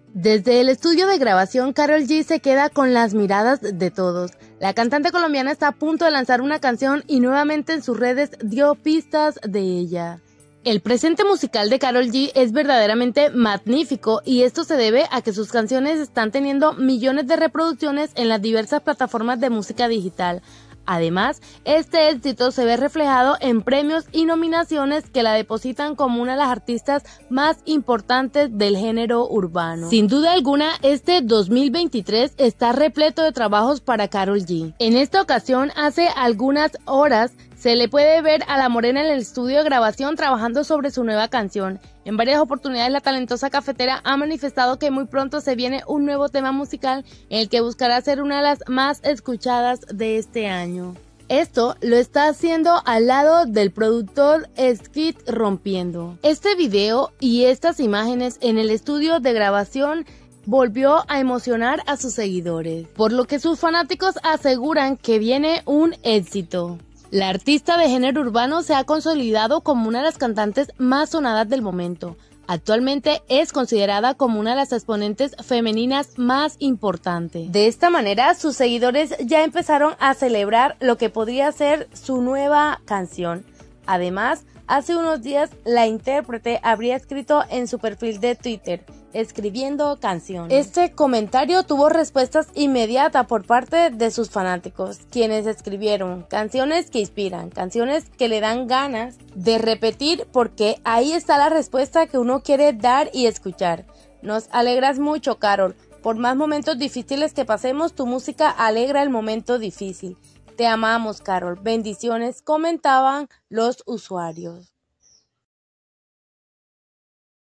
Desde el estudio de grabación, Karol G se queda con las miradas de todos. La cantante colombiana está a punto de lanzar una canción y nuevamente en sus redes dio pistas de ella. El presente musical de Karol G es verdaderamente magnífico y esto se debe a que sus canciones están teniendo millones de reproducciones en las diversas plataformas de música digital. Además, este éxito se ve reflejado en premios y nominaciones que la depositan como una de las artistas más importantes del género urbano. Sin duda alguna, este 2023 está repleto de trabajos para Karol G. En esta ocasión, hace algunas horas, se le puede ver a la morena en el estudio de grabación trabajando sobre su nueva canción. En varias oportunidades la talentosa cafetera ha manifestado que muy pronto se viene un nuevo tema musical en el que buscará ser una de las más escuchadas de este año. Esto lo está haciendo al lado del productor Skid Rompiendo. Este video y estas imágenes en el estudio de grabación volvió a emocionar a sus seguidores, por lo que sus fanáticos aseguran que viene un éxito. La artista de género urbano se ha consolidado como una de las cantantes más sonadas del momento. Actualmente es considerada como una de las exponentes femeninas más importantes. De esta manera, sus seguidores ya empezaron a celebrar lo que podría ser su nueva canción. Además, hace unos días la intérprete habría escrito en su perfil de Twitter, escribiendo canciones. Este comentario tuvo respuestas inmediatas por parte de sus fanáticos, quienes escribieron canciones que inspiran, canciones que le dan ganas de repetir, porque ahí está la respuesta que uno quiere dar y escuchar. Nos alegras mucho, Karol. Por más momentos difíciles que pasemos, tu música alegra el momento difícil. Te amamos, Karol. Bendiciones, comentaban los usuarios.